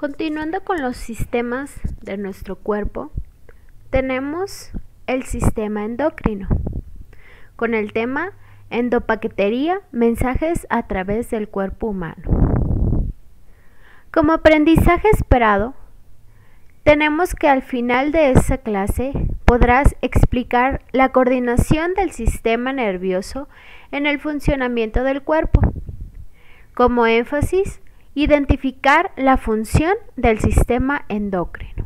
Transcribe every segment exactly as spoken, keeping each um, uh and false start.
Continuando con los sistemas de nuestro cuerpo, tenemos el sistema endocrino, con el tema endopaquetería, mensajes a través del cuerpo humano. Como aprendizaje esperado, tenemos que al final de esta clase podrás explicar la coordinación del sistema nervioso en el funcionamiento del cuerpo. Como énfasis, identificar la función del sistema endocrino.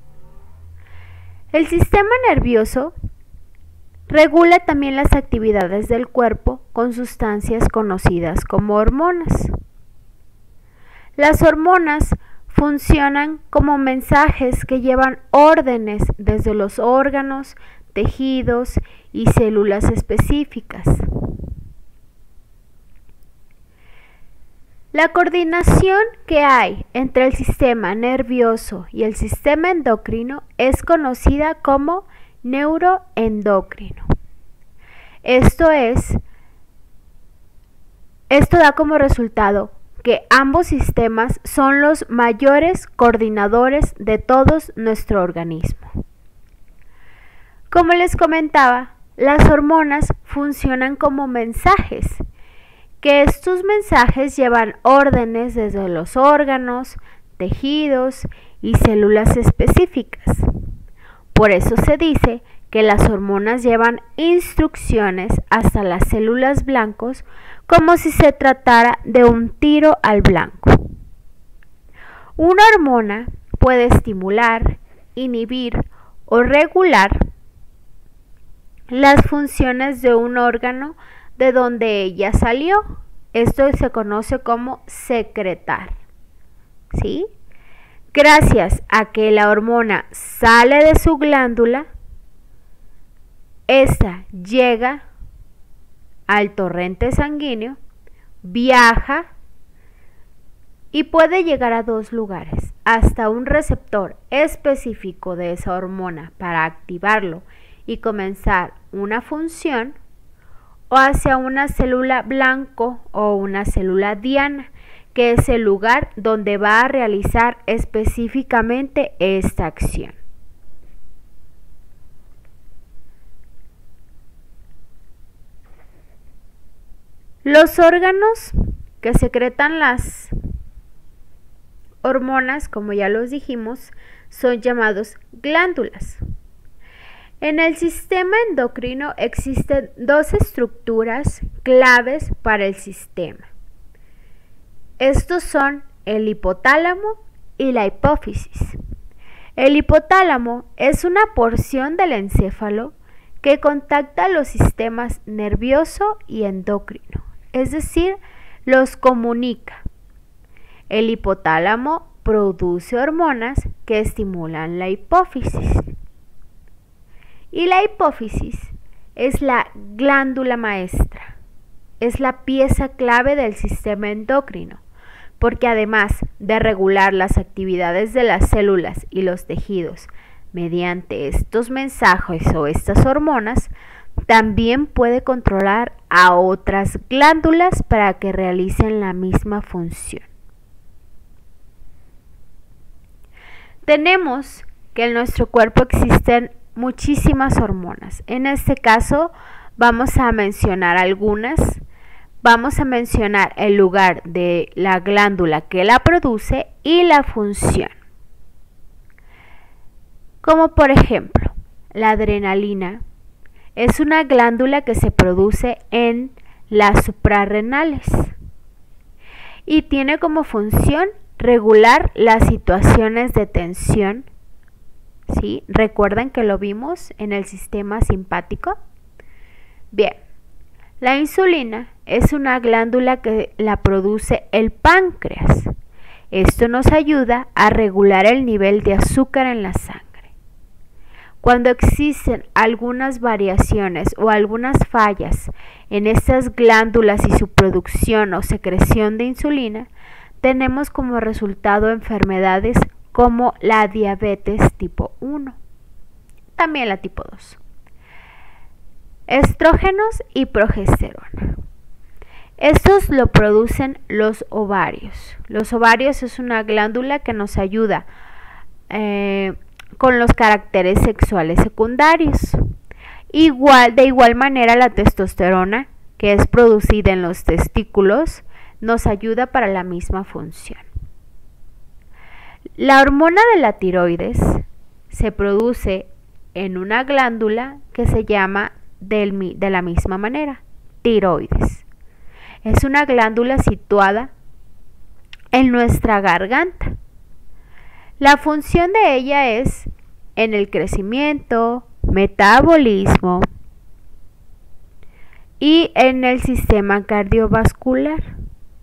El sistema nervioso regula también las actividades del cuerpo con sustancias conocidas como hormonas. Las hormonas funcionan como mensajes que llevan órdenes desde los órganos, tejidos y células específicas. La coordinación que hay entre el sistema nervioso y el sistema endocrino es conocida como neuroendocrino. Esto es, esto da como resultado que ambos sistemas son los mayores coordinadores de todo nuestro organismo. Como les comentaba, las hormonas funcionan como mensajes, que estos mensajes llevan órdenes desde los órganos, tejidos y células específicas. Por eso se dice que las hormonas llevan instrucciones hasta las células blancos como si se tratara de un tiro al blanco. Una hormona puede estimular, inhibir o regular las funciones de un órgano de donde ella salió. Esto se conoce como secretar, ¿sí? Gracias a que la hormona sale de su glándula, esta llega al torrente sanguíneo, viaja y puede llegar a dos lugares, hasta un receptor específico de esa hormona para activarlo y comenzar una función, o hacia una célula blanco o una célula diana, que es el lugar donde va a realizar específicamente esta acción. Los órganos que secretan las hormonas, como ya los dijimos, son llamados glándulas. En el sistema endocrino existen dos estructuras claves para el sistema. Estos son el hipotálamo y la hipófisis. El hipotálamo es una porción del encéfalo que contacta los sistemas nervioso y endocrino, es decir, los comunica. El hipotálamo produce hormonas que estimulan la hipófisis. Y la hipófisis es la glándula maestra, es la pieza clave del sistema endocrino, porque además de regular las actividades de las células y los tejidos mediante estos mensajes o estas hormonas, también puede controlar a otras glándulas para que realicen la misma función. Tenemos que en nuestro cuerpo existen muchísimas hormonas. En este caso vamos a mencionar algunas. Vamos a mencionar el lugar de la glándula que la produce y la función. Como por ejemplo, la adrenalina es una glándula que se produce en las suprarrenales y tiene como función regular las situaciones de tensión. ¿Sí? ¿Recuerdan que lo vimos en el sistema simpático? Bien, la insulina es una glándula que la produce el páncreas. Esto nos ayuda a regular el nivel de azúcar en la sangre. Cuando existen algunas variaciones o algunas fallas en estas glándulas y su producción o secreción de insulina, tenemos como resultado enfermedades como la diabetes tipo uno, también la tipo dos. Estrógenos y progesterona. Estos lo producen los ovarios. Los ovarios es una glándula que nos ayuda eh, con los caracteres sexuales secundarios. Igual, de igual manera, la testosterona, que es producida en los testículos, nos ayuda para la misma función. La hormona de la tiroides se produce en una glándula que se llama del, de la misma manera, tiroides. Es una glándula situada en nuestra garganta. La función de ella es en el crecimiento, metabolismo y en el sistema cardiovascular.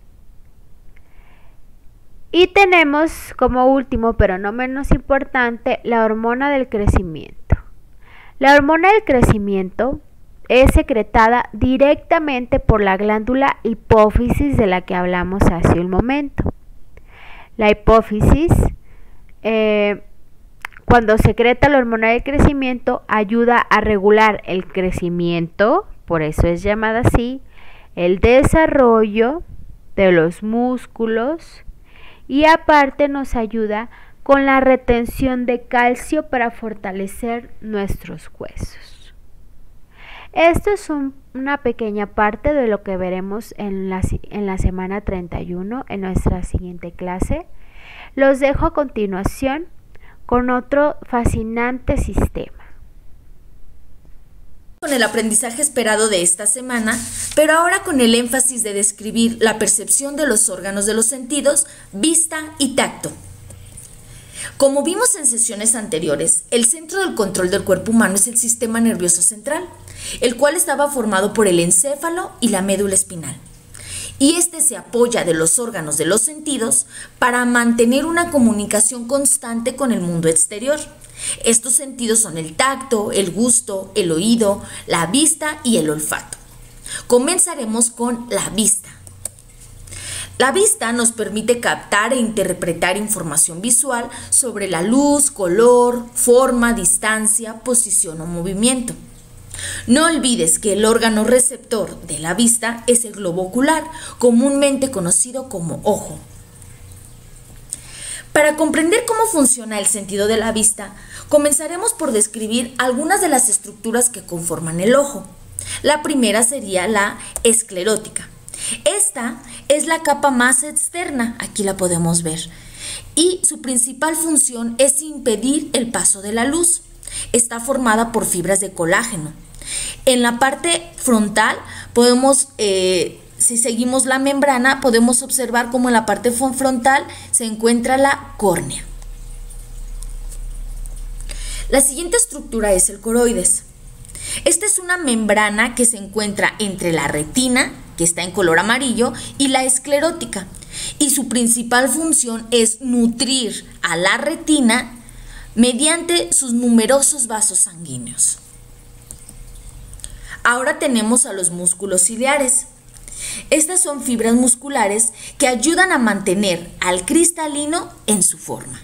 Y tenemos como último, pero no menos importante, la hormona del crecimiento. La hormona del crecimiento es secretada directamente por la glándula hipófisis de la que hablamos hace un momento. La hipófisis, eh, cuando secreta la hormona del crecimiento, ayuda a regular el crecimiento, por eso es llamada así, el desarrollo de los músculos, y aparte nos ayuda con la retención de calcio para fortalecer nuestros huesos. Esto es un, una pequeña parte de lo que veremos en la, en la semana treinta y uno en nuestra siguiente clase. Los dejo a continuación con otro fascinante sistema. Con el aprendizaje esperado de esta semana, pero ahora con el énfasis de describir la percepción de los órganos de los sentidos, vista y tacto. Como vimos en sesiones anteriores, el centro del control del cuerpo humano es el sistema nervioso central, el cual estaba formado por el encéfalo y la médula espinal. Y este se apoya de los órganos de los sentidos para mantener una comunicación constante con el mundo exterior. Estos sentidos son el tacto, el gusto, el oído, la vista y el olfato. Comenzaremos con la vista. La vista nos permite captar e interpretar información visual sobre la luz, color, forma, distancia, posición o movimiento. No olvides que el órgano receptor de la vista es el globo ocular, comúnmente conocido como ojo. Para comprender cómo funciona el sentido de la vista, comenzaremos por describir algunas de las estructuras que conforman el ojo. La primera sería la esclerótica. Esta es la capa más externa, aquí la podemos ver, y su principal función es impedir el paso de la luz. Está formada por fibras de colágeno. En la parte frontal podemos, eh, si seguimos la membrana, podemos observar cómo en la parte frontal se encuentra la córnea. La siguiente estructura es el coroides. Esta es una membrana que se encuentra entre la retina, que está en color amarillo, y la esclerótica. Y su principal función es nutrir a la retina mediante sus numerosos vasos sanguíneos. Ahora tenemos a los músculos ciliares. Estas son fibras musculares que ayudan a mantener al cristalino en su forma.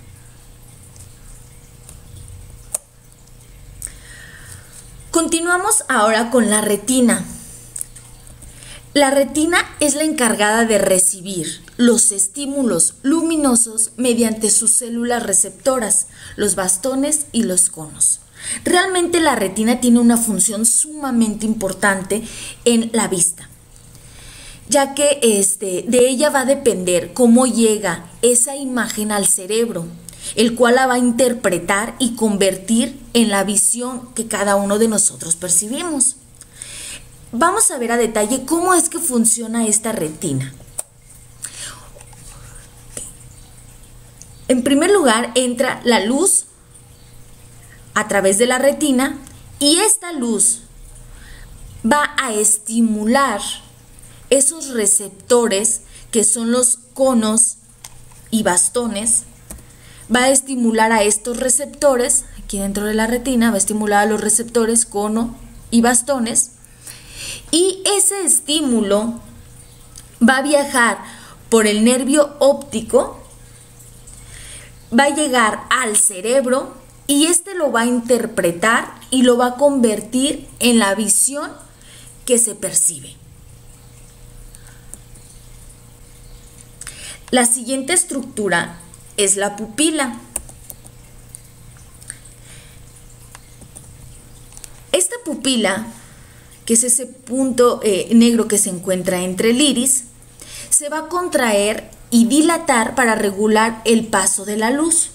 Continuamos ahora con la retina. La retina es la encargada de recibir los estímulos luminosos mediante sus células receptoras, los bastones y los conos. Realmente la retina tiene una función sumamente importante en la vista, ya que este, de ella va a depender cómo llega esa imagen al cerebro, el cual la va a interpretar y convertir en la visión que cada uno de nosotros percibimos. Vamos a ver a detalle cómo es que funciona esta retina. En primer lugar, entra la luz a través de la retina y esta luz va a estimular esos receptores que son los conos y bastones. Va a estimular a estos receptores, aquí dentro de la retina, va a estimular a los receptores cono y bastones. Y ese estímulo va a viajar por el nervio óptico, va a llegar al cerebro y este lo va a interpretar y lo va a convertir en la visión que se percibe. La siguiente estructura es la pupila. Esta pupila, que es ese punto eh, negro que se encuentra entre el iris, se va a contraer y dilatar para regular el paso de la luz.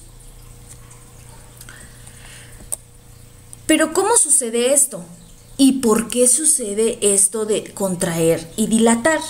Pero ¿cómo sucede esto? ¿Y por qué sucede esto de contraer y dilatar?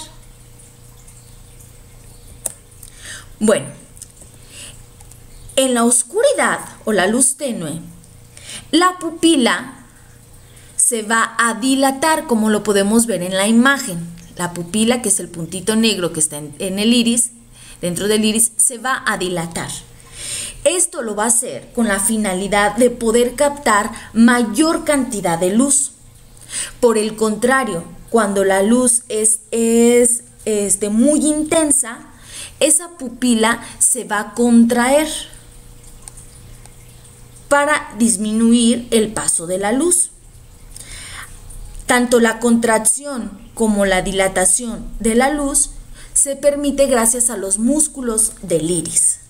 Bueno, en la oscuridad o la luz tenue, la pupila se va a dilatar, como lo podemos ver en la imagen. La pupila, que es el puntito negro que está en, en el iris, dentro del iris, se va a dilatar. Esto lo va a hacer con la finalidad de poder captar mayor cantidad de luz. Por el contrario, cuando la luz es, es este, muy intensa, esa pupila se va a contraer para disminuir el paso de la luz. Tanto la contracción como la dilatación de la luz se permite gracias a los músculos del iris.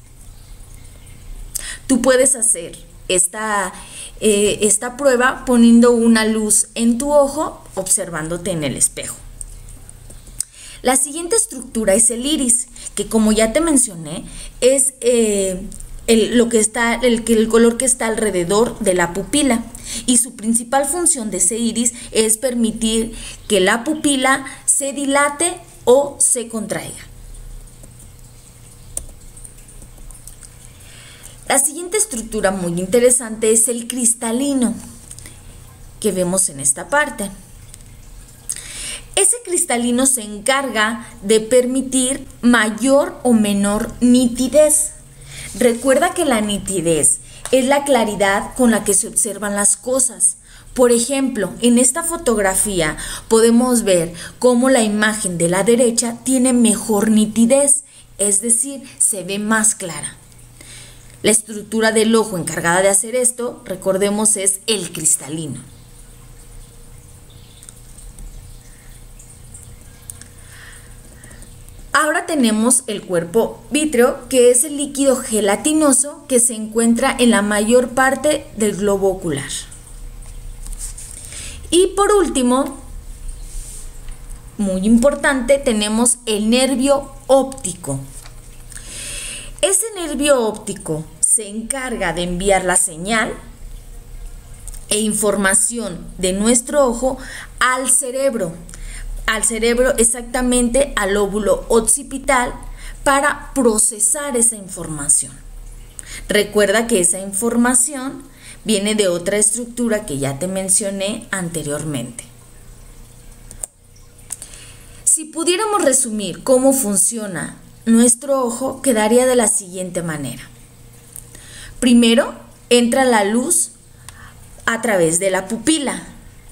Tú puedes hacer esta, eh, esta prueba poniendo una luz en tu ojo, observándote en el espejo. La siguiente estructura es el iris, que como ya te mencioné, es eh, el, lo que está, el, el color que está alrededor de la pupila. Y su principal función de ese iris es permitir que la pupila se dilate o se contraiga. La siguiente estructura muy interesante es el cristalino, que vemos en esta parte. Ese cristalino se encarga de permitir mayor o menor nitidez. Recuerda que la nitidez es la claridad con la que se observan las cosas. Por ejemplo, en esta fotografía podemos ver cómo la imagen de la derecha tiene mejor nitidez, es decir, se ve más clara. La estructura del ojo encargada de hacer esto, recordemos, es el cristalino. Ahora tenemos el cuerpo vítreo, que es el líquido gelatinoso que se encuentra en la mayor parte del globo ocular. Y por último, muy importante, tenemos el nervio óptico. Ese nervio óptico se encarga de enviar la señal e información de nuestro ojo al cerebro. al cerebro, exactamente al lóbulo occipital, para procesar esa información. Recuerda que esa información viene de otra estructura que ya te mencioné anteriormente. Si pudiéramos resumir cómo funciona nuestro ojo, quedaría de la siguiente manera. Primero, entra la luz a través de la pupila.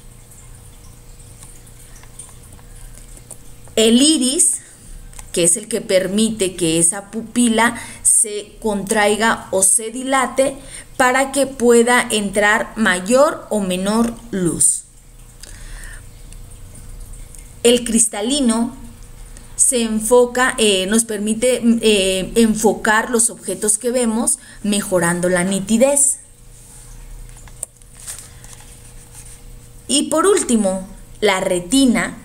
El iris, que es el que permite que esa pupila se contraiga o se dilate para que pueda entrar mayor o menor luz. El cristalino se enfoca, eh, nos permite eh, enfocar los objetos que vemos, mejorando la nitidez. Y por último, la retina,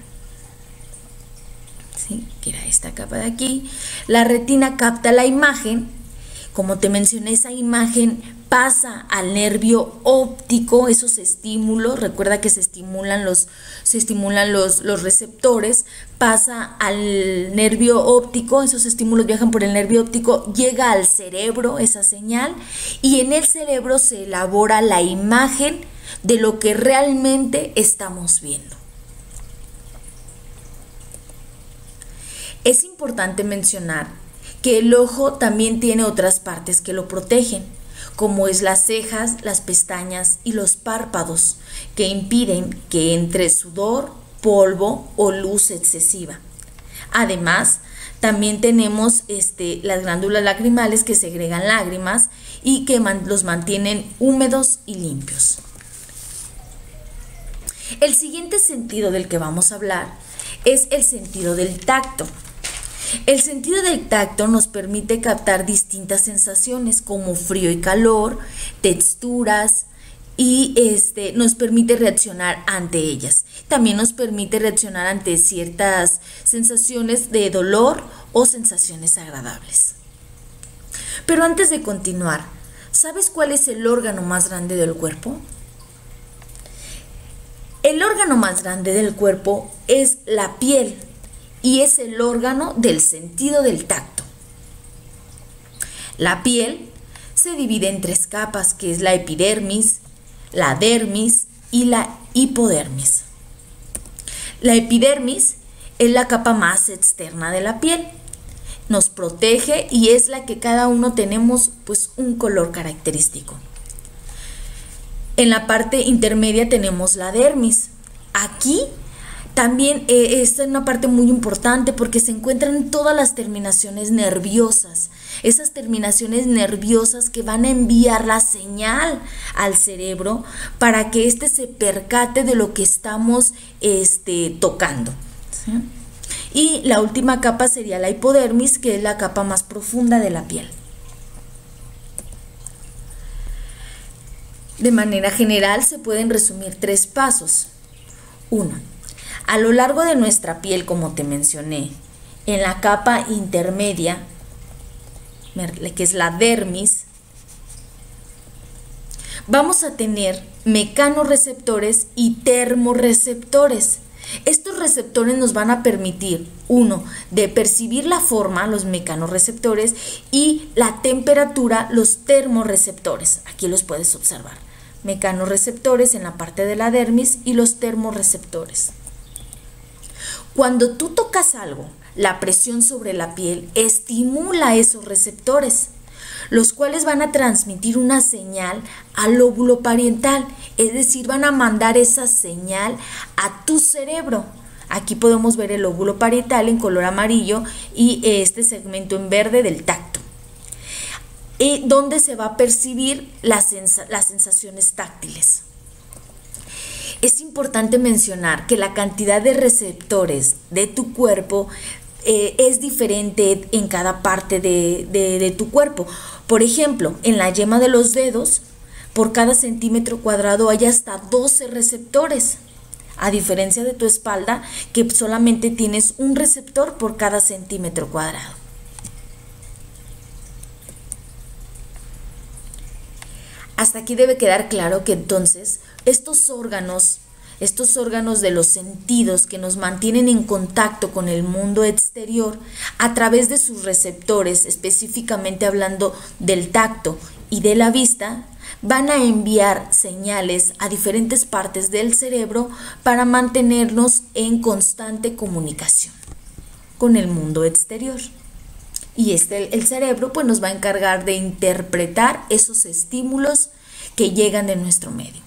que era esta capa de aquí, la retina capta la imagen. Como te mencioné, esa imagen pasa al nervio óptico, esos estímulos, recuerda que se estimulan los, se estimulan los, los receptores, pasa al nervio óptico, esos estímulos viajan por el nervio óptico, llega al cerebro esa señal, y en el cerebro se elabora la imagen de lo que realmente estamos viendo. Es importante mencionar que el ojo también tiene otras partes que lo protegen, como es las cejas, las pestañas y los párpados, que impiden que entre sudor, polvo o luz excesiva. Además, también tenemos este, las glándulas lacrimales que segregan lágrimas y que man, los mantienen húmedos y limpios. El siguiente sentido del que vamos a hablar es el sentido del tacto. El sentido del tacto nos permite captar distintas sensaciones como frío y calor, texturas, y este, nos permite reaccionar ante ellas. También nos permite reaccionar ante ciertas sensaciones de dolor o sensaciones agradables. Pero antes de continuar, ¿sabes cuál es el órgano más grande del cuerpo? El órgano más grande del cuerpo es la piel y es el órgano del sentido del tacto. La piel se divide en tres capas, que es la epidermis, la dermis y la hipodermis. La epidermis es la capa más externa de la piel. Nos protege y es la que cada uno tenemos pues un color característico. En la parte intermedia tenemos la dermis. Aquí también eh, es una parte muy importante porque se encuentran todas las terminaciones nerviosas. Esas terminaciones nerviosas que van a enviar la señal al cerebro para que éste se percate de lo que estamos este, tocando, ¿sí? Y la última capa sería la hipodermis, que es la capa más profunda de la piel. De manera general se pueden resumir tres pasos. Uno, a lo largo de nuestra piel, como te mencioné, en la capa intermedia, que es la dermis, vamos a tener mecanorreceptores y termorreceptores. Estos receptores nos van a permitir, uno, de percibir la forma, los mecanorreceptores, y la temperatura, los termorreceptores. Aquí los puedes observar. Mecanorreceptores en la parte de la dermis y los termorreceptores. Cuando tú tocas algo, la presión sobre la piel estimula esos receptores, los cuales van a transmitir una señal al lóbulo parietal, es decir, van a mandar esa señal a tu cerebro. Aquí podemos ver el lóbulo parietal en color amarillo y este segmento en verde del tacto, y donde se va a percibir las, sens- las sensaciones táctiles. Es importante mencionar que la cantidad de receptores de tu cuerpo eh, es diferente en cada parte de, de, de tu cuerpo. Por ejemplo, en la yema de los dedos, por cada centímetro cuadrado hay hasta doce receptores, a diferencia de tu espalda, que solamente tienes un receptor por cada centímetro cuadrado. Hasta aquí debe quedar claro que entonces estos órganos, estos órganos de los sentidos que nos mantienen en contacto con el mundo exterior a través de sus receptores, específicamente hablando del tacto y de la vista, van a enviar señales a diferentes partes del cerebro para mantenernos en constante comunicación con el mundo exterior. Y este, el cerebro pues nos va a encargar de interpretar esos estímulos que llegan de nuestro medio.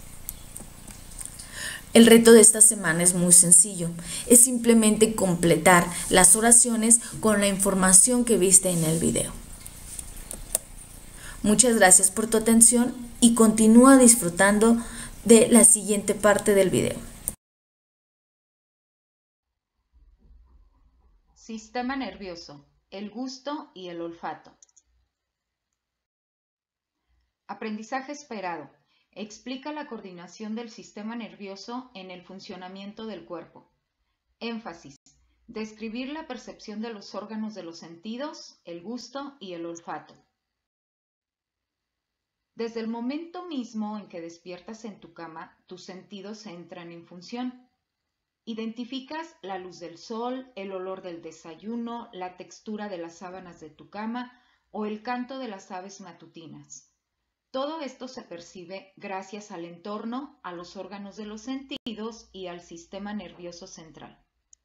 El reto de esta semana es muy sencillo, es simplemente completar las oraciones con la información que viste en el video. Muchas gracias por tu atención y continúa disfrutando de la siguiente parte del video. Sistema nervioso, el gusto y el olfato. Aprendizaje esperado. Explica la coordinación del sistema nervioso en el funcionamiento del cuerpo. Énfasis. Describir la percepción de los órganos de los sentidos, el gusto y el olfato. Desde el momento mismo en que despiertas en tu cama, tus sentidos entran en función. Identificas la luz del sol, el olor del desayuno, la textura de las sábanas de tu cama o el canto de las aves matutinas. Todo esto se percibe gracias al entorno, a los órganos de los sentidos y al sistema nervioso central.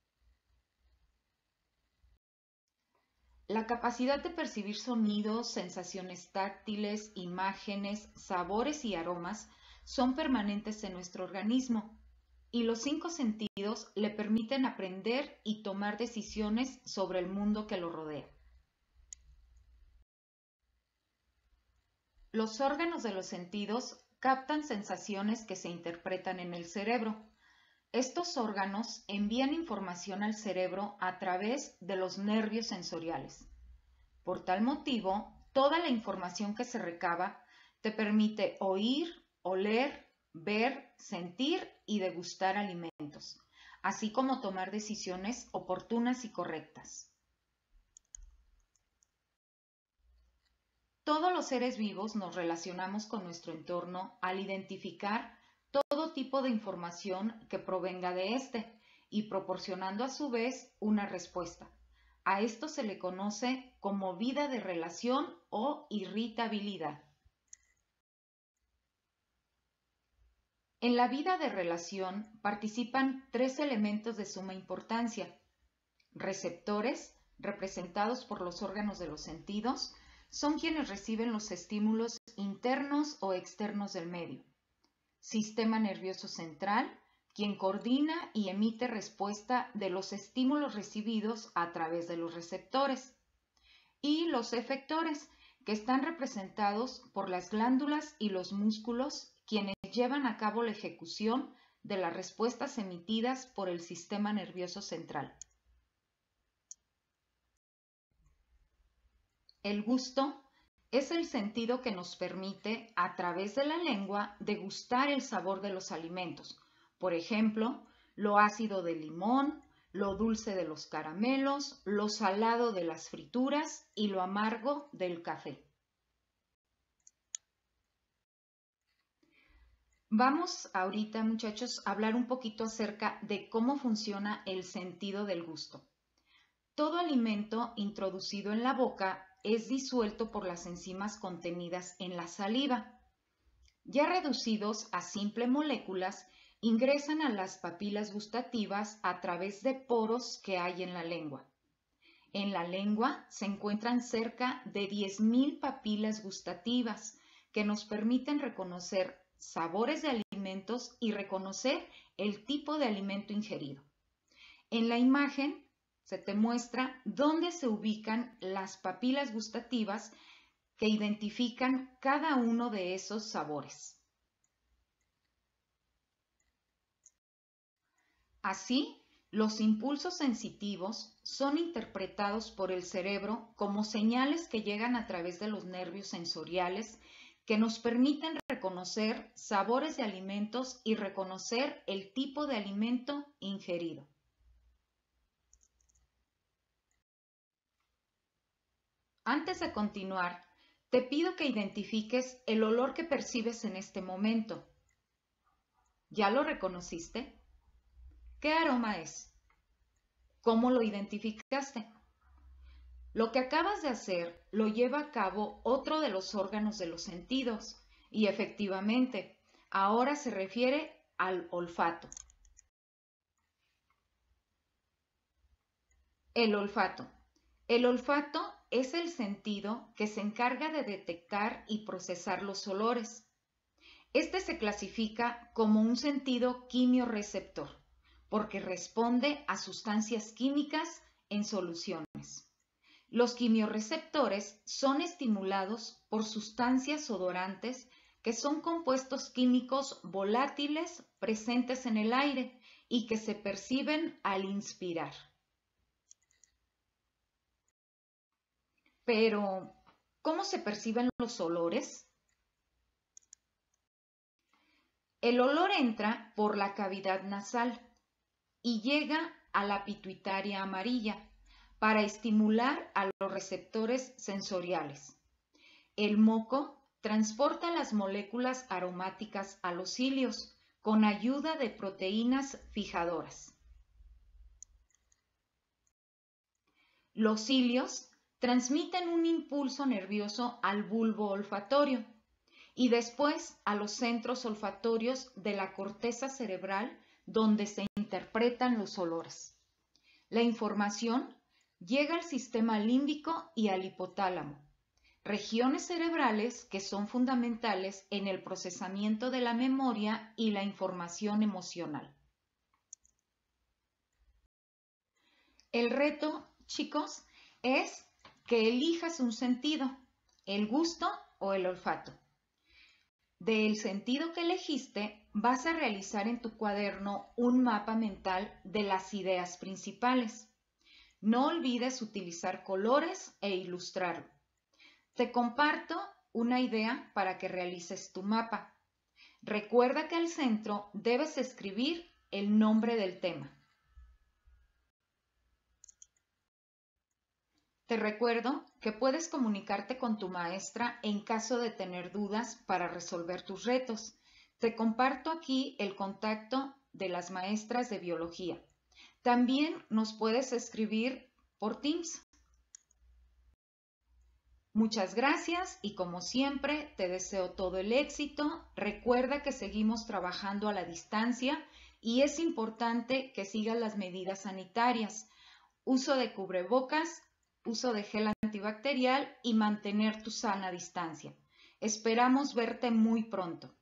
La capacidad de percibir sonidos, sensaciones táctiles, imágenes, sabores y aromas son permanentes en nuestro organismo. Y los cinco sentidos le permiten aprender y tomar decisiones sobre el mundo que lo rodea. Los órganos de los sentidos captan sensaciones que se interpretan en el cerebro. Estos órganos envían información al cerebro a través de los nervios sensoriales. Por tal motivo, toda la información que se recaba te permite oír, oler, ver, sentir y degustar alimentos, así como tomar decisiones oportunas y correctas. Todos los seres vivos nos relacionamos con nuestro entorno al identificar todo tipo de información que provenga de éste y proporcionando a su vez una respuesta. A esto se le conoce como vida de relación o irritabilidad. En la vida de relación participan tres elementos de suma importancia. Receptores, representados por los órganos de los sentidos, son quienes reciben los estímulos internos o externos del medio. Sistema nervioso central, quien coordina y emite respuesta de los estímulos recibidos a través de los receptores. Y los efectores, que están representados por las glándulas y los músculos, quienes llevan a cabo la ejecución de las respuestas emitidas por el sistema nervioso central. El gusto es el sentido que nos permite, a través de la lengua, degustar el sabor de los alimentos. Por ejemplo, lo ácido del limón, lo dulce de los caramelos, lo salado de las frituras y lo amargo del café. Vamos ahorita, muchachos, a hablar un poquito acerca de cómo funciona el sentido del gusto. Todo alimento introducido en la boca es disuelto por las enzimas contenidas en la saliva. Ya reducidos a simples moléculas, ingresan a las papilas gustativas a través de poros que hay en la lengua. En la lengua se encuentran cerca de diez mil papilas gustativas que nos permiten reconocer sabores de alimentos y reconocer el tipo de alimento ingerido. En la imagen se te muestra dónde se ubican las papilas gustativas que identifican cada uno de esos sabores. Así, los impulsos sensitivos son interpretados por el cerebro como señales que llegan a través de los nervios sensoriales que nos permiten reconocer sabores de alimentos y reconocer el tipo de alimento ingerido. Antes de continuar, te pido que identifiques el olor que percibes en este momento. ¿Ya lo reconociste? ¿Qué aroma es? ¿Cómo lo identificaste? Lo que acabas de hacer lo lleva a cabo otro de los órganos de los sentidos y efectivamente, ahora se refiere al olfato. El olfato. El olfato es el sentido que se encarga de detectar y procesar los olores. Este se clasifica como un sentido quimiorreceptor, porque responde a sustancias químicas en soluciones. Los quimiorreceptores son estimulados por sustancias odorantes que son compuestos químicos volátiles presentes en el aire y que se perciben al inspirar. Pero, ¿cómo se perciben los olores? El olor entra por la cavidad nasal y llega a la pituitaria amarilla para estimular a los receptores sensoriales. El moco transporta las moléculas aromáticas a los cilios con ayuda de proteínas fijadoras. Los cilios transmiten un impulso nervioso al bulbo olfatorio y después a los centros olfatorios de la corteza cerebral donde se interpretan los olores. La información llega al sistema límbico y al hipotálamo, regiones cerebrales que son fundamentales en el procesamiento de la memoria y la información emocional. El reto, chicos, es que elijas un sentido, el gusto o el olfato. Del sentido que elegiste, vas a realizar en tu cuaderno un mapa mental de las ideas principales. No olvides utilizar colores e ilustrarlo. Te comparto una idea para que realices tu mapa. Recuerda que al centro debes escribir el nombre del tema. Te recuerdo que puedes comunicarte con tu maestra en caso de tener dudas para resolver tus retos. Te comparto aquí el contacto de las maestras de biología. También nos puedes escribir por Teams. Muchas gracias y como siempre te deseo todo el éxito. Recuerda que seguimos trabajando a la distancia y es importante que sigas las medidas sanitarias. Uso de cubrebocas, uso de gel antibacterial y mantener tu sana distancia. Esperamos verte muy pronto.